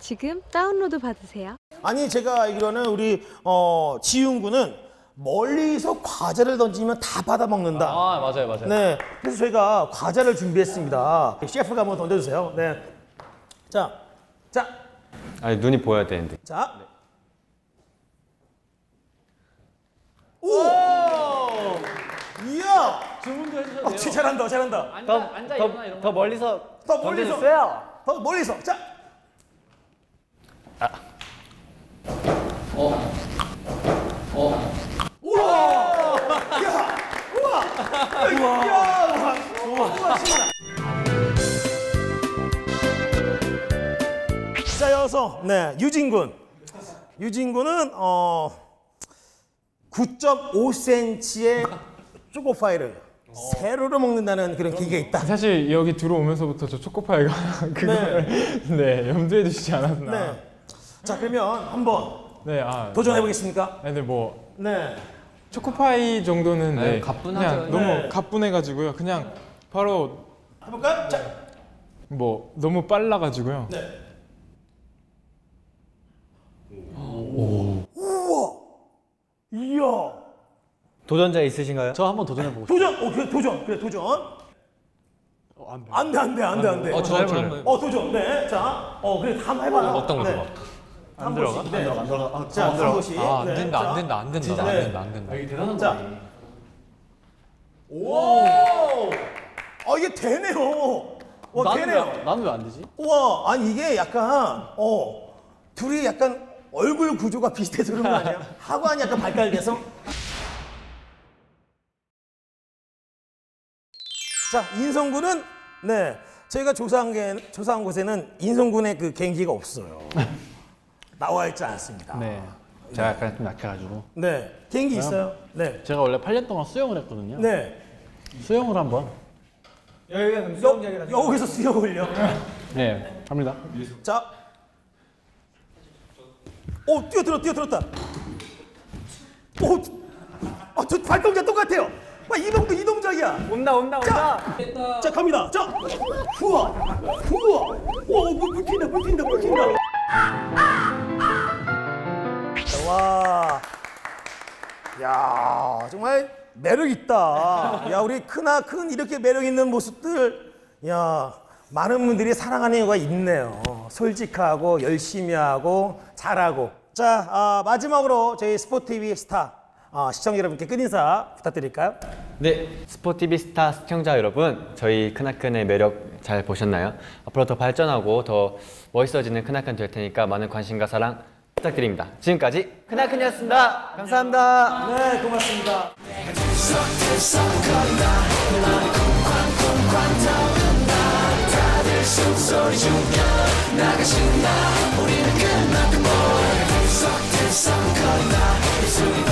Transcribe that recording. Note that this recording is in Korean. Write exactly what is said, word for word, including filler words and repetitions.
지금 다운로드 받으세요. 아니 제가 알기로는 우리 어, 지훈 군은 멀리서 과자를 던지면 다 받아 먹는다. 아 맞아요 맞아요. 네, 그래서 저희가 과자를 준비했습니다. 셰프가 한번 던져주세요. 네, 자, 자, 아니 눈이 보여야 되는데. 자, 오, 이야, 주문도 해주셔도 어, 돼요. 잘한다, 잘한다. 앉아 더, 앉아 더, 일어나 이런 거. 더 멀리서 더 멀리서, 던져주세요. 더 멀리서, 자. 아. 어. 어. 우와! 야! 우와! 우와! 야! 우와! 우와! 신나! 자, 여기서 네, 유진 군. 유진 군은 어 구 점 오 센티미터의 초코파이를 세로로 먹는다는 그런 기계가 있다. 사실 여기 들어오면서부터 저 초코파이가 그걸 네, 염두에 두시지 않았나. 네. 자, 그러면 한번 네, 아, 도전해 보겠습니까? 네, 근데 뭐 네. 초코파이 정도는 네, 네, 가뿐하죠. 그냥 너무 네. 가뿐해가지고요. 그냥 바로 해볼까요? 자. 뭐 너무 빨라가지고요. 네. 오. 우와. 이야. 도전자 있으신가요? 저 한번 도전해 보고 싶어요. 도전. 오, 그래 도전. 그래 도전. 안 돼. 안 돼. 안 돼. 안 돼. 어, 저 한번. 어, 도전. 네. 자. 어, 그래 한번 해 봐요. 어떤 거 좋아? 안 들어가? 안 들어가. 안 들어가. 자, 한 번씩. 아, 안 네. 된다, 자. 안 된다, 안 된다, 안 네. 된다, 안 된다. 이게 대단한 자. 오! 아, 이게 되네요. 와, 되네요. 나는 왜 안 되지? 와, 아니 이게 약간 어 둘이 약간 얼굴 구조가 비슷해서 그런 거 아니야? 하관이 약간 발달돼서. 자, 인성군은 네 저희가 조사한 게 조사한 곳에는 인성군의 그 개인기가 없어요. 나와 있지 않습니다. 네. 제가 약간 좀 약해가지고. 네, 개인기 있어요. 네, 제가 원래 팔 년 동안 수영을 했거든요. 네. 수영을 한번. 여, 여기서 수영을요. 네, 합니다. 자, 오 뛰어들어 뛰어들었다. 오, 아, 저 발동작 똑같아요. 와, 이 동작 이 동작이야. 온다 온다 온다. 자, 자 갑니다. 자, 후아, 후아. 와, 물 튄다, 물 튄다, 물 튄다. 와, 야, 정말 매력 있다. 야, 우리 크나큰 이렇게 매력 있는 모습들, 야, 많은 분들이 사랑하는 이유가 있네요. 솔직하고 열심히 하고 잘하고. 자, 아, 마지막으로 저희 스포티비 스타 아, 시청자 여러분께 끝인사 부탁드릴까요? 네, 스포티비 스타 시청자 여러분, 저희 크나큰의 매력 잘 보셨나요? 앞으로 더 발전하고 더 멋있어지는 크나큰 될 테니까 많은 관심과 사랑 부탁드립니다. 지금까지 크나큰이었습니다. 감사합니다. 네, 고맙습니다. 숨소리 죽여 나가신다 우리는 끝났던 뭘 들썩들썩거린다 입술이